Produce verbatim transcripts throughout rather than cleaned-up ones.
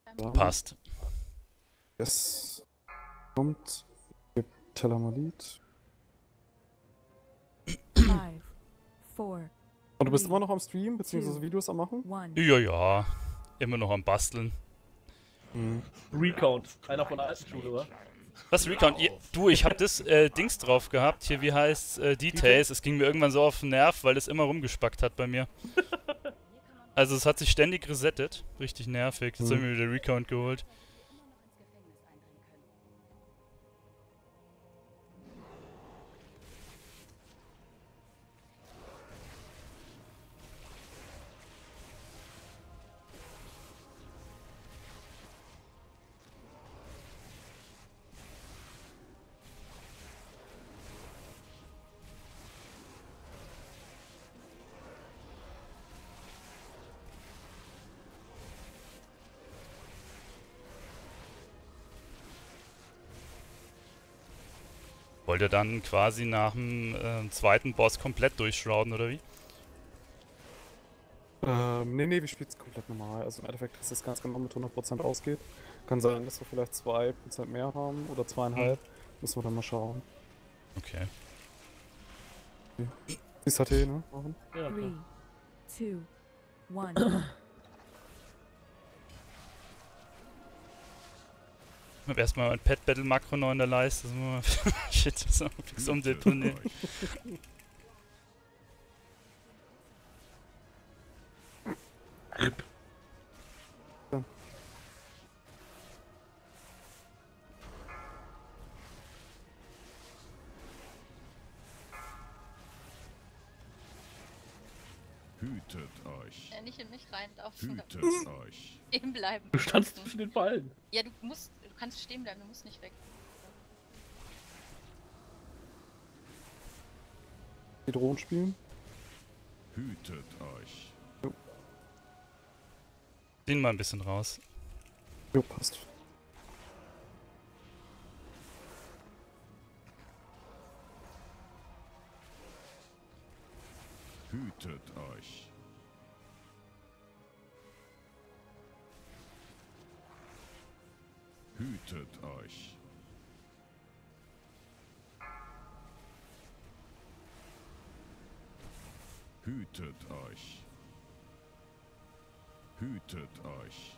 Dann, Passt. es kommt Telamalit. Five, four, Und du bist immer noch am Stream, beziehungsweise two, Videos am machen? one. Ja, ja. Immer noch am Basteln. Mhm. Recount. Einer von der alten Schule, oder? Was, Recount? Ja, du, ich hab das äh, Dings drauf gehabt. Hier, wie heißt äh, Details. Es ging mir irgendwann so auf den Nerv, weil es immer rumgespackt hat bei mir. Also es hat sich ständig resettet. Richtig nervig. Jetzt Mhm. habe ich mir wieder Recount geholt. Wollt ihr dann quasi nach dem äh, zweiten Boss komplett durchschrauden, oder wie? Ähm, nee, nee, wir spielen es komplett normal. Also im Endeffekt, dass es ganz genau mit hundert Prozent ausgeht. Kann sein, dass wir vielleicht zwei Prozent mehr haben oder zweieinhalb. Müssen wir dann mal schauen. Okay. Ist H T, ne? Machen. Ja, Three, klar. two, one. Ich hab erstmal ein Pet Battle Makro noch in der Leiste. Das muss man Shit, das ist fix umdeponieren. Hütet euch. Ja, nicht in mich reinlaufen. Hütet euch. Stehen bleiben. Du standst zwischen den Fallen. Ja, du musst, du kannst stehen bleiben, du musst nicht weg. Die Drohnen spielen. Hütet euch. Ziehen mal ein bisschen raus. Jo, passt. Hütet euch. Hütet euch. Hütet euch. Hütet euch.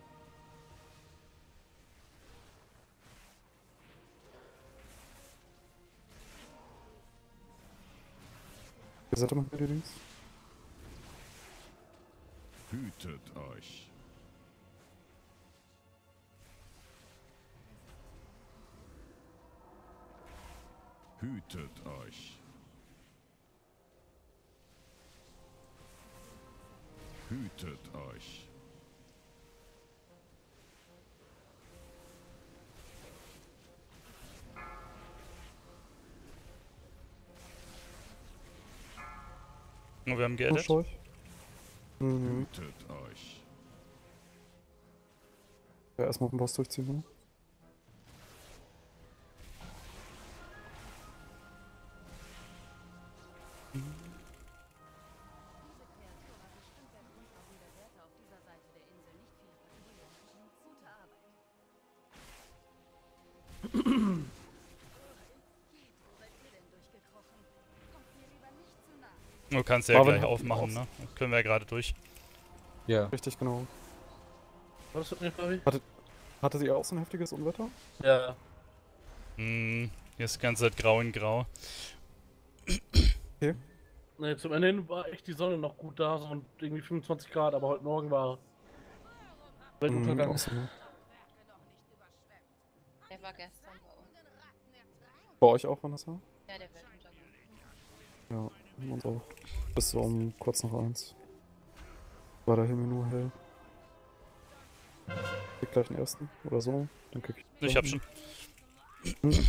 Ihr seid immer wieder links. Hütet euch. Hütet euch. Hütet euch. Und wir haben Push geedit. euch. Mhm. Hütet euch. Ja, erstmal auf den Boss durchziehen, ne? Du kannst ja Marvin gleich hat aufmachen, ihn ne? Können wir ja gerade durch. Ja. Richtig, genau. Was ist das mit mir, Fabi? Hattet ihr auch so ein heftiges Unwetter? Ja. Hm, hier ist die ganze Zeit grau in grau. Ne, zum Ende hin war echt die Sonne noch gut da, so und irgendwie fünfundzwanzig Grad, aber heute Morgen war Mhm, Weltuntergang. auch so, ne? Der war gestern bei uns. Bei euch auch, Vanessa? Ja, der Weltuntergang. Ja, und auch. Bis so um kurz nach eins. War der Himmel nur hell. Krieg gleich den ersten oder so. Dann krieg ich. Ich hab schon. Hm.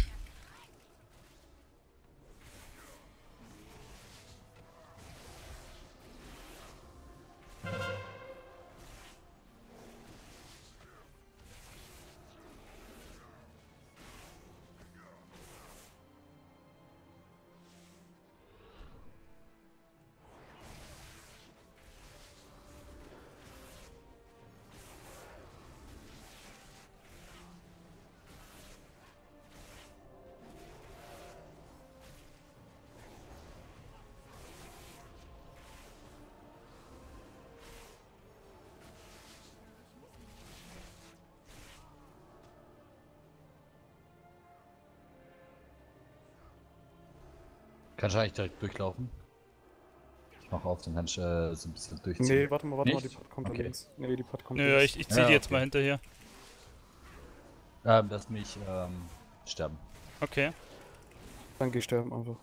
Kannst du eigentlich direkt durchlaufen? Ich mach auf, dann kannst du äh, so ein bisschen durchziehen. Nee, warte mal, warte mal, die Nicht? Pad kommt da Okay. links. Nee, die Pad kommt Ja, links. ich, ich zieh Ja, die jetzt okay. mal hinterher. Ähm, lass mich ähm, sterben. Okay. Dann geh ich sterben einfach.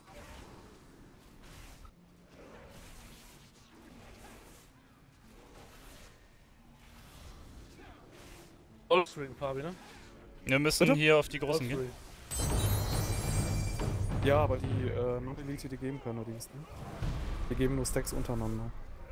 Allstream, Fabi, ne? Wir müssen Bitte? hier auf die großen gehen. Allstream. Ja, aber die äh, Non-Elite, die geben keine Dies, ne? Die geben nur Stacks untereinander.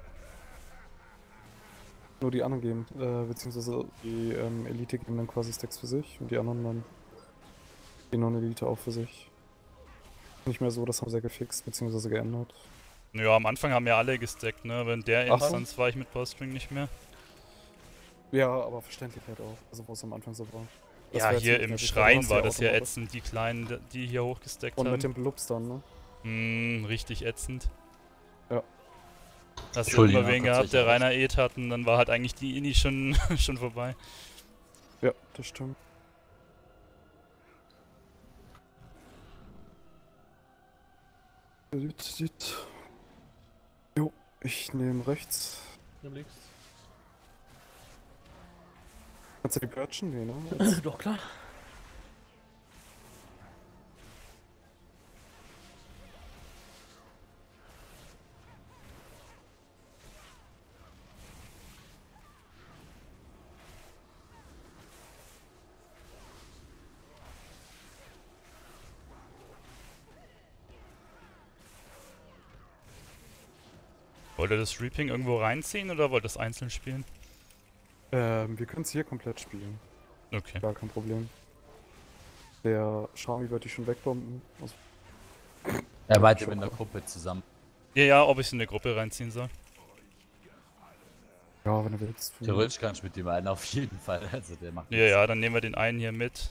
Nur die anderen geben, äh, beziehungsweise die ähm, Elite geben dann quasi Stacks für sich und die anderen dann die Non-Elite auch für sich. Nicht mehr so, das haben sie ja gefixt, beziehungsweise geändert. Ja, am Anfang haben ja alle gestackt, ne? Aber in der Ach so. Instanz war ich mit Bowstring nicht mehr. Ja, aber verständlich halt auch, also wo es am Anfang so war. Das Ja, war jetzt hier nicht im mehr sicher, Schrein du hast war ja das ja automatisch. ätzend, die Kleinen, die hier hochgestackt Und haben. mit dem Blubs dann, ne? Hm, richtig ätzend. Ja. Hast du Entschuldigung, immer wen ja, gehabt, der tatsächlich reiner Ed hat und dann war halt eigentlich die Ini schon, schon vorbei. Ja, das stimmt. Jo, ich nehme rechts. Nimm links. Kannst du die Birchen? Nee, ne? Doch, klar. Wollt ihr das Reaping irgendwo reinziehen oder wollt ihr das einzeln spielen? Ähm, wir können es hier komplett spielen. Okay. Gar kein Problem. Der Shami wird die schon wegbomben. Also, Ja, weiter mit der Gruppe zusammen. Ja, ja, ob ich es in eine Gruppe reinziehen soll. ja, wenn du willst. Theoretisch kannst du mit dem einen auf jeden Fall. Also der macht Ja, ja, dann nehmen wir den einen hier mit.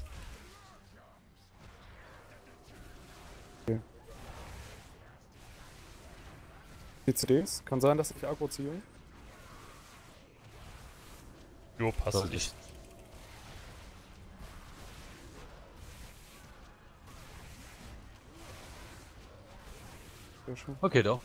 Die C Ds? Kann sein, dass ich Agro ziehe. Jo, passt. Sollte Ich, ich. Sehr schön. Okay, doch.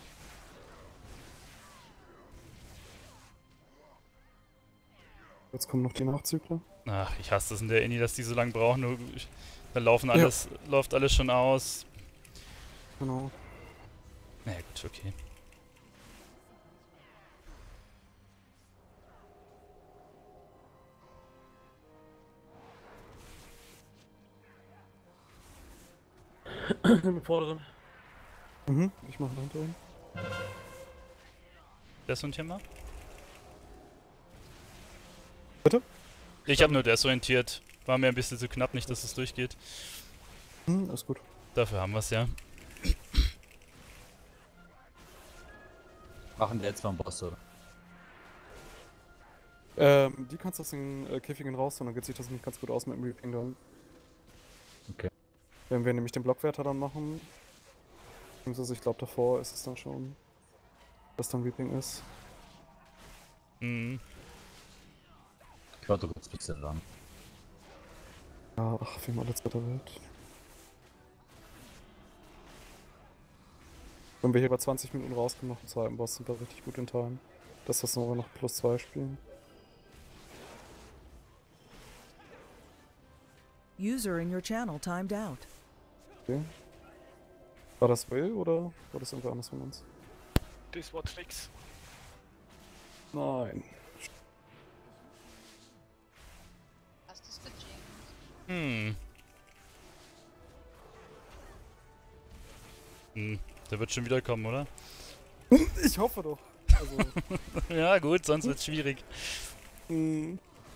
Jetzt kommen noch die Nachzügler. ach, ich hasse das in der Ini, dass die so lange brauchen. Nur, da laufen alles, läuft alles schon aus. Genau. Na ja, gut, okay. Nimm den vorderen. Mhm, ich mache da drin. Das und hier mal? Bitte? Ich habe nur desorientiert. War mir ein bisschen zu knapp, nicht, dass es durchgeht. Hm, alles gut. Dafür haben wir es ja. Machen wir jetzt mal einen Boss, oder? Ähm, die kannst du aus den äh, Käfigen raus und dann geht sich das nämlich ganz gut aus mit dem Reaping dann. Okay. Wenn wir nämlich den Blockwärter dann machen, beziehungsweise ich glaube davor ist es dann schon, dass dann Reaping ist. Mhm. Ich warte kurz ein bisschen lang. Ja, ach, wie mal letzter der Welt. Wenn wir hier bei zwanzig Minuten rauskommen nach dem zweiten Boss, sind wir richtig gut in Time. Das was wir noch plus zwei spielen. User in your channel timed out. Okay. War das Will oder war das irgendwer anders von uns? Das war Tricks. Nein. Hast du es gejinkt? Hm. Hm. Der wird schon wieder kommen, oder? Ich hoffe doch. Also, Ja, gut, sonst wird's schwierig. mh.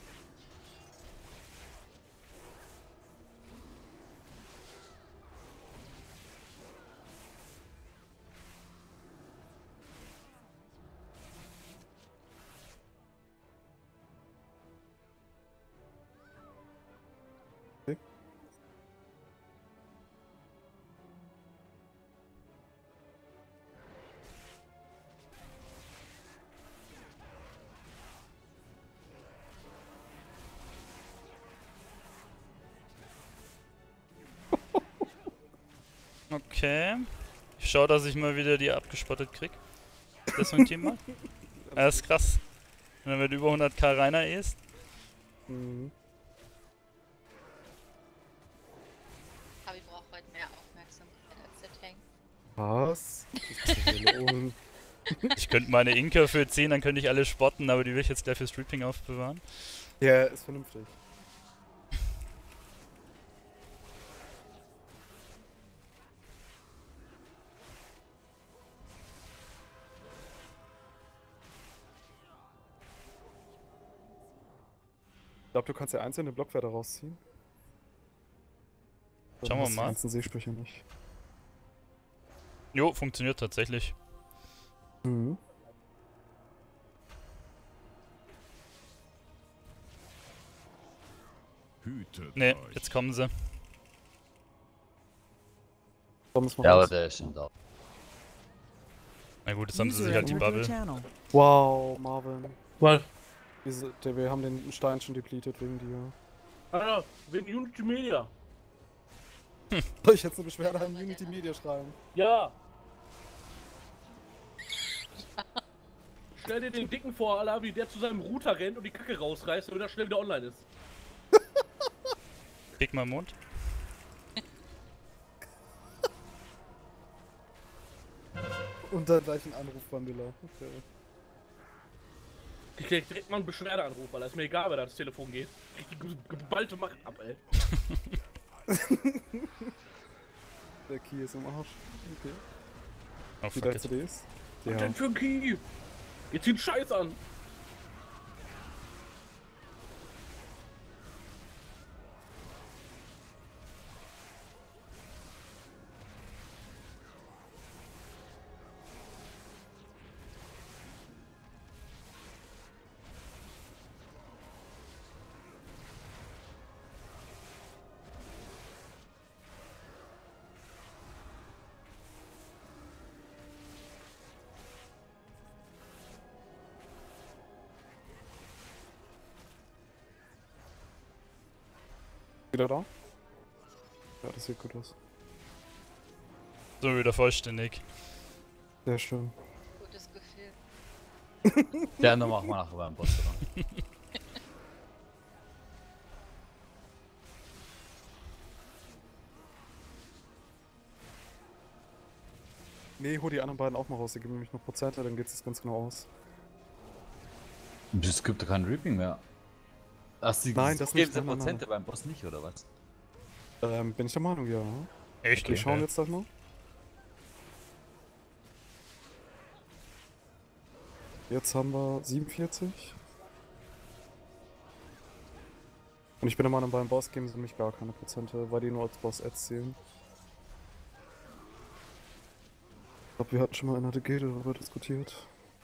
Okay. Okay. Ich schau, dass ich mal wieder die abgespottet krieg. Das so ein Thema. Das ist krass. Wenn er mit über hunderttausend Rainer ist. Mhm. Aber ich brauche heute mehr Aufmerksamkeit als der Tank. Was? Melonen. Ich könnte meine Inka für zehn, dann könnte ich alle spotten, aber die will ich jetzt gleich für Stripping aufbewahren. Ja, ist vernünftig. Ich glaube, du kannst ja einzelne Blockwerte rausziehen. Dann Schauen wir hast du mal. Die ganzen Seesprüche nicht. Jo, funktioniert tatsächlich. Mhm. Hütet Ne, euch. jetzt kommen sie. Komm, es mal Ja, aber raus. der ist schon da. Na gut, jetzt haben sie User sich halt die entered your Bubble. channel. Wow, Marvin. Weil, Diese, der, wir haben den Stein schon depleted wegen dir. Alter, wegen Unity Media. Soll ich jetzt eine Beschwerde an Unity Media schreiben? Ja. Stell dir den Dicken vor, Alter, wie der zu seinem Router rennt und die Kacke rausreißt, damit er schnell wieder online ist. Krieg mal im Mund. Und dann gleich einen Anruf bei Miller. Okay. Ich krieg direkt mal einen Beschwerdeanruf, weil ist mir egal, wer da das Telefon geht. Ich krieg die geballte Macht ab, ey. Der Key ist im Arsch. Okay. Oh, Wie fuck deine it. C D ist? Was Ja. denn für ein Key? Ihr zieht Scheiß an. Wieder da? Ja, das sieht gut aus. So, wieder vollständig. Sehr schön. Gutes Gefühl. Ja, dann machen wir nachher beim Boss, oder? Nee, hol die anderen beiden auch mal raus. Die geben nämlich noch Prozente, dann geht es ganz genau aus. Es gibt doch kein Reaping mehr. Ach, sie Nein, das geben nicht. sie Nein, nein, nein. Prozente beim Boss nicht, oder was? Ähm, bin ich der Meinung, ja. Echt? Wir schauen jetzt gleich mal. Jetzt haben wir siebenundvierzig. Und ich bin der Meinung, beim Boss geben sie nämlich gar keine Prozente, weil die nur als Boss-Ads zählen. Ich glaube, wir hatten schon mal in der Gilde darüber diskutiert.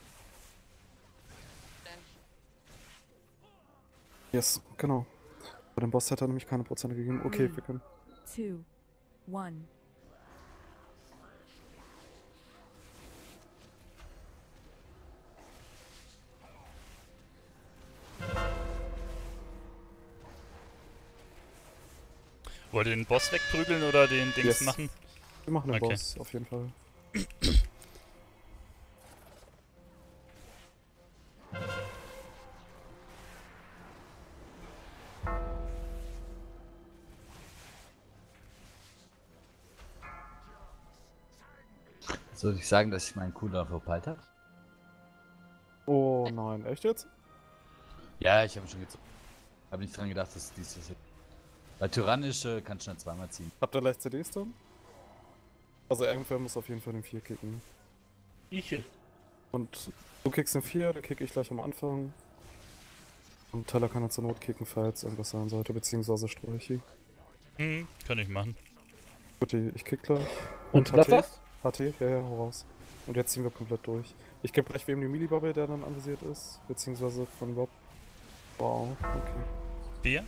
Yes, genau. Bei dem Boss hat er nämlich keine Prozente gegeben. Okay, Three, wir können. two, one. Wollt ihr den Boss wegprügeln oder den Dings Yes. machen? Wir machen den Okay. Boss, auf jeden Fall. Soll ich sagen, dass ich meinen Cooldown verpeilt habe? Oh nein, echt jetzt? Ja, ich habe schon gezogen. Habe nicht dran gedacht, dass dieses jetzt. Weil tyrannische kann schnell zweimal ziehen. Habt ihr leicht C Ds dann? Also irgendwer muss auf jeden Fall den vier kicken. Ich. Und du kickst den vier, dann kick ich gleich am Anfang. Und Teller kann er zur Not kicken, falls irgendwas sein sollte, beziehungsweise Sträuchi. Hm, kann ich machen. Gut, ich kick gleich. Und H das T? war's? H T? Ja, ja, hau raus. Und jetzt ziehen wir komplett durch. Ich gebe gleich wem die Mili-Bubble, der dann anvisiert ist, beziehungsweise von Rob. Wow, okay. Bier?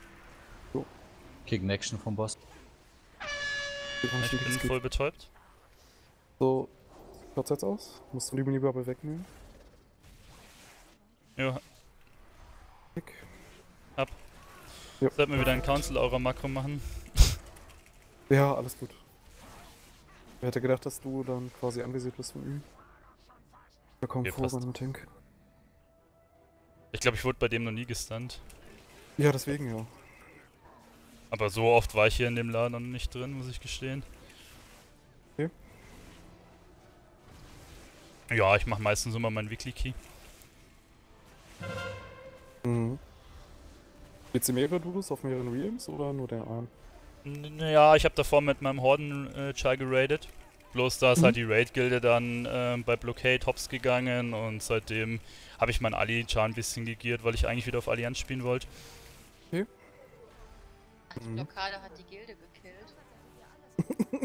Kick Action vom Boss. Wir haben Ich schon bin geskippt. voll betäubt. So, schaut's jetzt aus? Musst du die Mini-Bubble wegnehmen? Jo, Kick. sollten wir wieder einen Council eurer Makro machen. Ja, alles gut. Wer hätte gedacht, dass du dann quasi anvisiert bist von ihm? Da kommt Okay, vor passt. bei einem Tank. Ich glaube, ich wurde bei dem noch nie gestunt. Ja, deswegen ja. Aber so oft war ich hier in dem Laden noch nicht drin, muss ich gestehen. Okay. Ja, ich mache meistens immer meinen Weekly Key. Mhm. Gibt's hier mehrere Duos auf mehreren Realms oder nur der einen? Naja, ich habe davor mit meinem Horden-Char geradet. Bloß da ist Mhm. halt die Raid-Gilde dann ähm, bei Blockade hops gegangen und seitdem habe ich meinen Ali-Char ein bisschen gegiert, weil ich eigentlich wieder auf Allianz spielen wollte. Ach, die Mhm. Blockade hat die Gilde gekillt.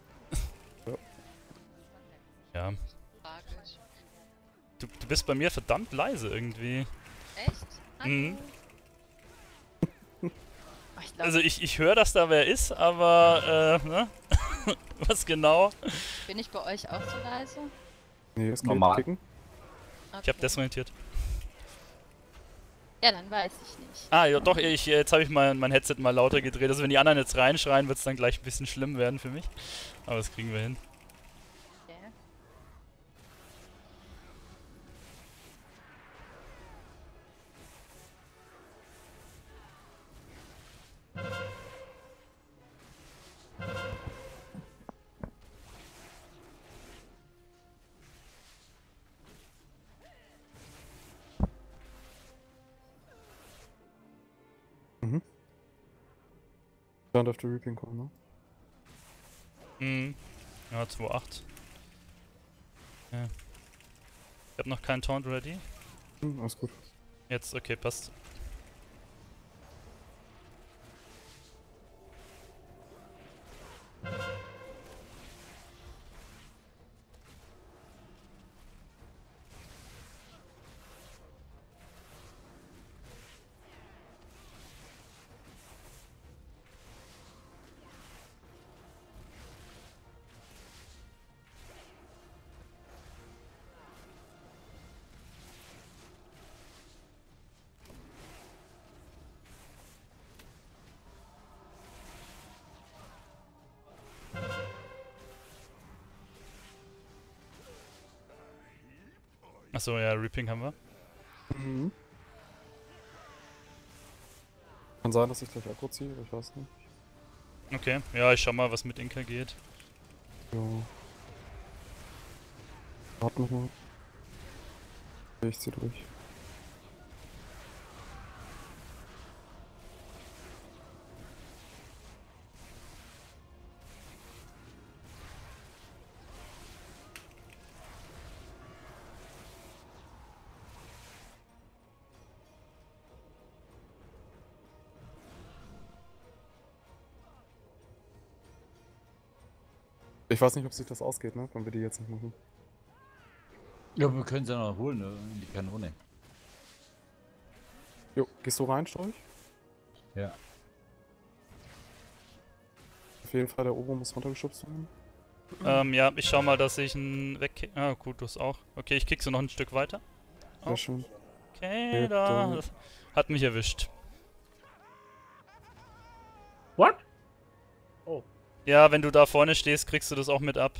Ja. Tragisch. Du, du bist bei mir verdammt leise irgendwie. Echt? Hallo? Mhm. Oh, ich glaub, Also ich, ich höre, dass da wer ist, aber äh, ne? Was genau? bin ich bei euch auch so leise? Nee, es geht. Normal. Kicken. Ich habe desorientiert. Ja, dann weiß ich nicht. Ah, ja doch, ich, jetzt habe ich mein, mein Headset mal lauter gedreht. Also wenn die anderen jetzt reinschreien, wird es dann gleich ein bisschen schlimm werden für mich. Aber das kriegen wir hin. Okay. Mhm. Dann dürfte Reaping kommen, ne? Mhm. Ja, zwei Komma acht. Ja. Ich habe noch keinen Taunt ready. Hm, alles gut. Jetzt, okay, passt. Achso, ja, Reaping haben wir. Mhm. Kann sein, dass ich gleich Aggro ziehe, aber ich weiß nicht. Okay, ja, ich schau mal, was mit Inka geht. Ja. Warte noch mal. Okay, ich zieh durch. Ich weiß nicht, ob sich das ausgeht, ne? Wenn wir die jetzt nicht machen. Ja, wir können sie noch holen, ne? In die Kanone. Jo, gehst du rein, Storch? Ja. Auf jeden Fall, der Obo muss runtergeschubst werden. Ähm, ja, ich schau mal, dass ich einen wegkick. Ah, gut, du hast auch. Okay, ich kick so noch ein Stück weiter. Sehr Oh. schön. Okay, Ja, da. dann- Das hat mich erwischt. What? Oh. Ja, wenn du da vorne stehst, kriegst du das auch mit ab.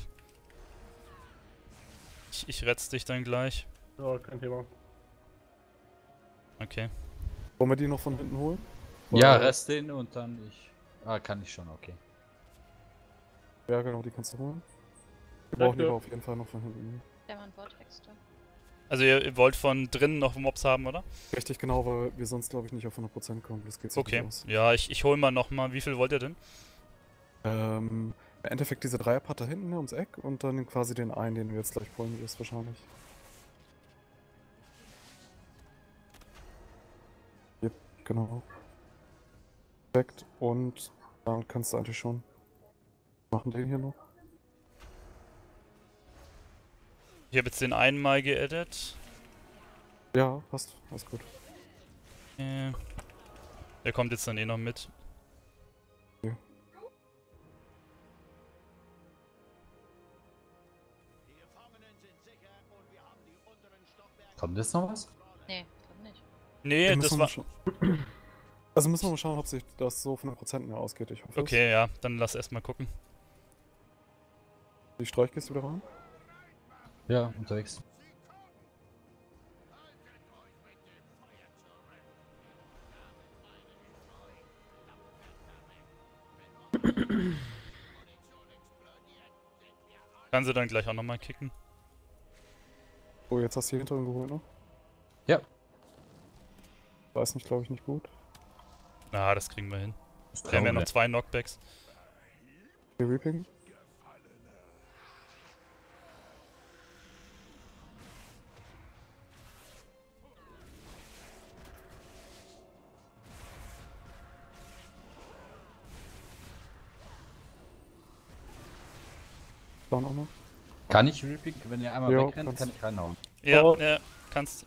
Ich, ich retz dich dann gleich. Ja, kein Thema. Okay. Wollen wir die noch von hinten holen? Ja, Oder- Rest den und dann ich. Ah, kann ich schon, okay. Ja, genau, die kannst du holen. Wir brauchen die Danke. aber auf jeden Fall noch von hinten. Der war ein Vortex da. Also ihr, ihr wollt von drinnen noch Mobs haben, oder? Richtig genau, weil wir sonst, glaube ich, nicht auf hundert Prozent kommen. Das geht so Okay. nicht aus. Ja, ich, ich hol mal nochmal. Wie viel wollt ihr denn? Ähm, im Endeffekt diese Dreierpart da hinten ne, ums Eck und dann quasi den einen, den du jetzt gleich holen wirst, wahrscheinlich. Yep, genau. Perfekt. Und dann kannst du eigentlich schon machen den hier noch. Ich habe jetzt den einen mal geedit. Ja, passt. Alles gut. Äh, der kommt jetzt dann eh noch mit. Kommt jetzt noch was? Nee, glaub nicht. Nee, Wir das müssen war... mal scha- Also müssen wir mal schauen, ob sich das so von den Prozenten her ausgeht. Ich hoffe es. Okay, ja, dann lass erstmal gucken. Die Streichkiste wieder rein? Ja, unterwegs. Kann sie dann gleich auch nochmal kicken. Oh, jetzt hast du die Hintergrund geholt, ne? Ja. Weiß nicht, glaube ich, nicht gut. Na, das kriegen wir hin. Das Wir haben ja noch zwei Knockbacks. Die Reaping. Dann auch noch. Kann ich Reaping, wenn ihr einmal Ja, wegrennt, kannst. kann ich reinhauen. Ja, Oh. ja, kannst.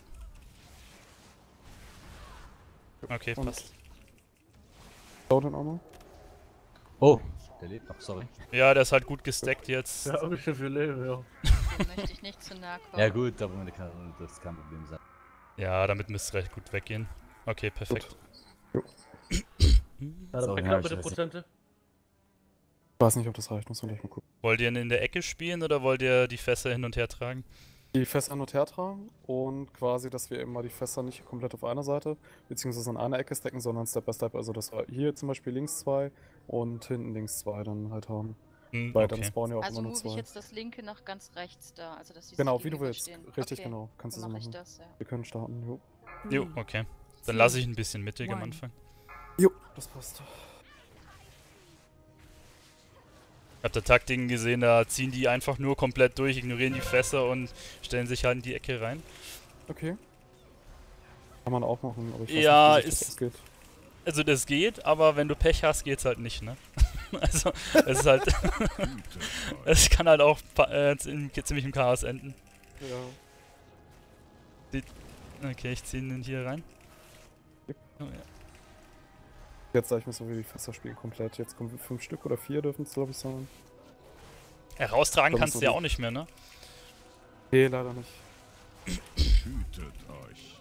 Okay, Und- passt. Schau den auch noch. Oh, der lebt noch, sorry. Ja, der ist halt gut gestackt jetzt. Ja, ein bisschen viel Leben, ja. Dem möchte ich nicht zu nahe kommen. Ja gut, aber kann, das kann ein Problem sein. Ja, damit müsste recht gut weggehen. Okay, perfekt. Ja, dann Sorry, Backup hab ich mit den das nicht. Prozente. Ich weiß nicht, ob das reicht, muss man gleich mal gucken. Wollt ihr ihn in der Ecke spielen oder wollt ihr die Fässer hin und her tragen? Die Fässer hin und her tragen und quasi, dass wir immer die Fässer nicht komplett auf einer Seite, beziehungsweise an einer Ecke stacken, sondern Step by Step. Also, dass wir hier zum Beispiel links zwei und hinten links zwei dann halt haben. Hm, Weil dann okay. spawnen ja auch Also immer nur move ich zwei. jetzt das linke nach ganz rechts da, also dass die Genau, sich wie du willst. gegenüberstehen. Richtig, Okay, genau. Kannst du dann so mach ich machen. das, ja. Wir können starten, jo. Jo, okay. Dann lasse ich ein bisschen mittig am One. Anfang. Jo, das passt. Ich hab da Taktiken gesehen, da ziehen die einfach nur komplett durch, ignorieren die Fässer und stellen sich halt in die Ecke rein. Okay. Kann man auch machen, aber ich weiß Ja, nicht, wie sich ist- das ausgeht. Also das geht, aber wenn du Pech hast, geht's halt nicht, ne? Also, es ist halt... es kann halt auch pa- äh, zi- ziemlich im Chaos enden. Ja. Okay, ich zieh ihn hier rein. Oh, ja. Jetzt sag ich mir so, wie die Fässer spielen komplett. Jetzt kommen fünf Stück oder vier dürfen es, glaube ich, sein. Heraustragen Dann kannst ist du ja noch auch nicht mehr, ne? Nee, leider nicht. Hütet euch.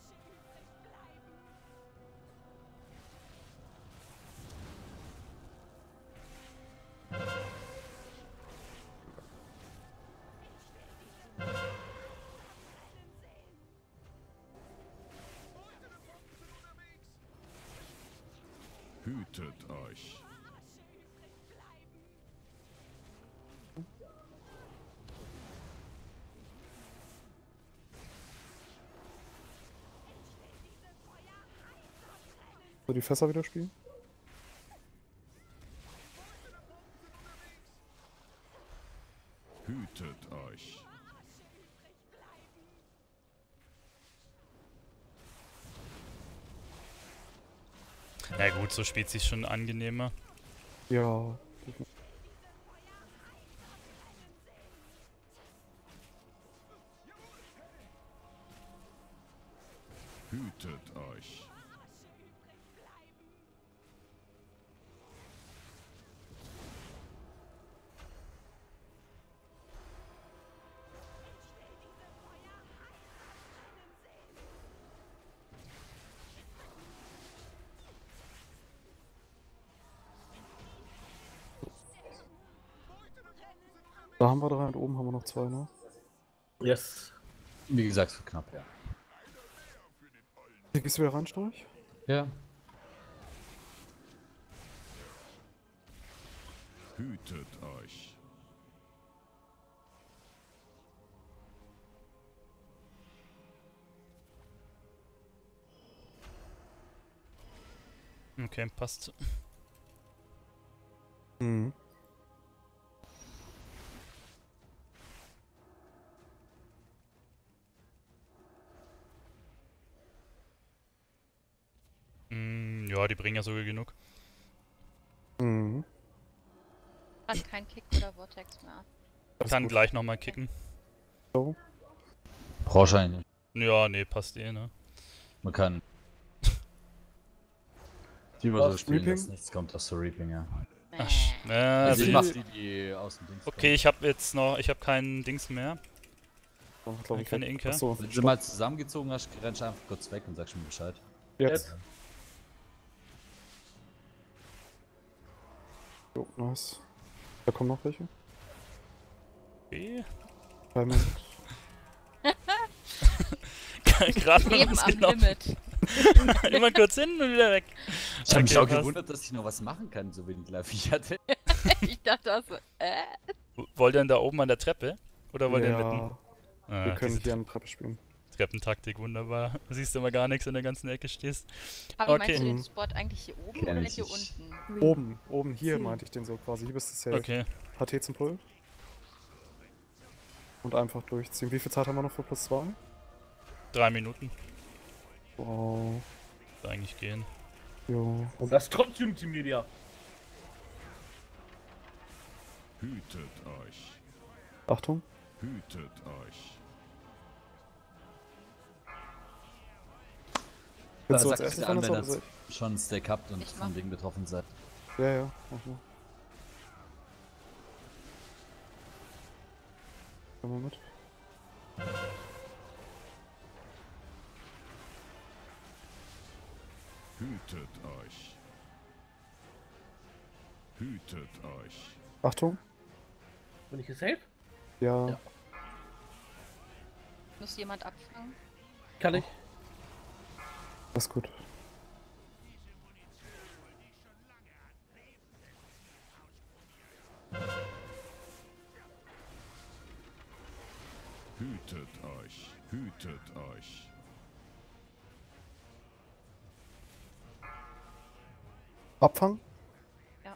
Hütet euch. So, die Fässer wieder spielen? Hütet euch. Na gut, so spielt sich schon angenehmer. Ja. Hütet euch. Da haben wir drei und oben haben wir noch zwei, ne? Yes. Wie gesagt, so knapp, ja. Hier gehst du wieder rein, Storch? Ja. Hütet euch. Okay, passt. Mhm. Mm, ja, die bringen ja sogar genug. Mhm. Hat kein Kick oder Vortex mehr. Alles Kann gut. gleich nochmal kicken. So. Brauchst du eigentlich nicht. Ja, nee, passt eh, ne? Man kann. Die über so Was, spielen, Reaping? dass nichts kommt aus der Reaping, ja. Ach, Äh, ja, Also ich die- mach die, die aus dem Dings Okay, ich habe jetzt noch, ich habe keinen Dings mehr. Oh, glaub ich, Keine Inka? Achso, kommen. Wenn du mal zusammengezogen hast, rennst du einfach kurz weg und sagst mir Bescheid. jetzt. Jo, nice. Da kommen noch welche. Okay. Zwei Minuten. Gerade noch Leben was am gelaufen. Limit. Immer kurz hin und wieder weg. Ich habe mich Okay, auch passt. gewundert, dass ich noch was machen kann, so wenig Life ich hatte. Ich dachte auch so, äh? Wollt ihr denn da oben an der Treppe? Oder wollt ihr mitten? Ja, Ah, wir können diese hier eine Treppe spielen. Treppentaktik, wunderbar. Du siehst immer gar nichts in der ganzen Ecke stehst. Aber Okay. meinst du den Mhm. Spot eigentlich hier oben Kenn oder ich hier nicht. unten? Three, Oben, oben, hier Two. meinte ich den so quasi. Hier bist du safe. Okay. H T zum Pull. Und einfach durchziehen. Wie viel Zeit haben wir noch für plus zwei? Drei Minuten. Wow. Soll eigentlich gehen. Jo. Und das trotz Unity Media. Hütet euch. Achtung. Hütet euch. Willst du Äh, als sagt erstes der von uns Anwender, oder soll dass schon einen Stack habt und Ich vom mach. Ding betroffen seid. ich? Ja, ja. Mach mal. Komm mal mit. Hütet euch. Hütet euch. Achtung. Bin ich hier safe? Ja. Ja. Muss jemand abfangen? Kann ich. Das ist gut. Hütet euch. Hütet euch. Abfangen? Ja.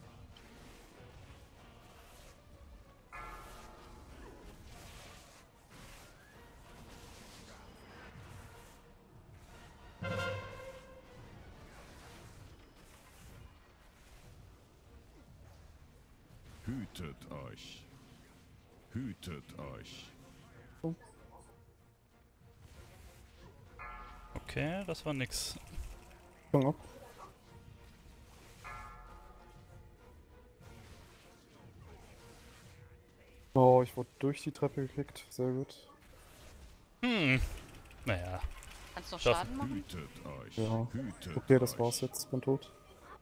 Hütet euch. Hütet euch. Okay, das war nix. Fang ab. Oh, ich wurde durch die Treppe gekickt. Sehr gut. Hm. Naja. Kannst du noch Schaffen. Schaden machen? Hütet euch. Ja. Hütet Okay, das euch. war's jetzt. Bin tot.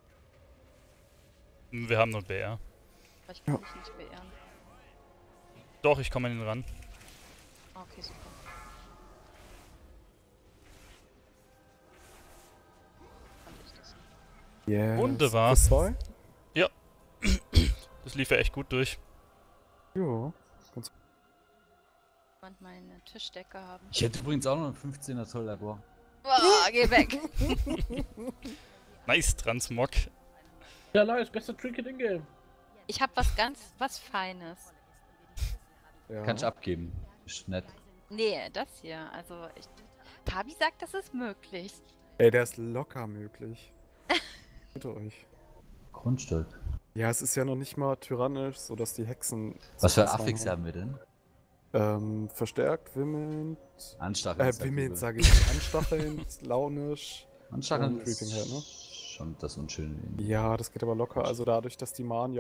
Wir haben noch B R. Aber ich kann Ja. mich nicht beehren. Doch, ich komme an ihn ran. Okay, super. Fand ich das. Yes. Wunderbar. Plus zwei? Das lief ja echt gut durch. Ja. Und meine Tischdecke haben. Ich hätte übrigens auch noch einen fünfzehner Zoll Labor. Boah, geh weg! Nice, Transmog. Ja, nice. Bester Trinket in Game. Ich hab was ganz, was Feines. Ja. Kann ich abgeben. Ist nett. Nee, das hier. Also, ich. Tabi sagt, das ist möglich. Ey, der ist locker möglich. Bitte euch. Grundstück. Ja, es ist ja noch nicht mal tyrannisch, sodass die Hexen. Was für so viel Affix Zahlen haben wir denn? Ähm, verstärkt, wimmelnd. Anstacheln. Äh, wimmelnd sage ich. Anstachelnd, launisch. Anstacheln und Creeping Head, ne? ist schon das Unschöne. Ja, das geht aber locker. Also dadurch, dass die Mahn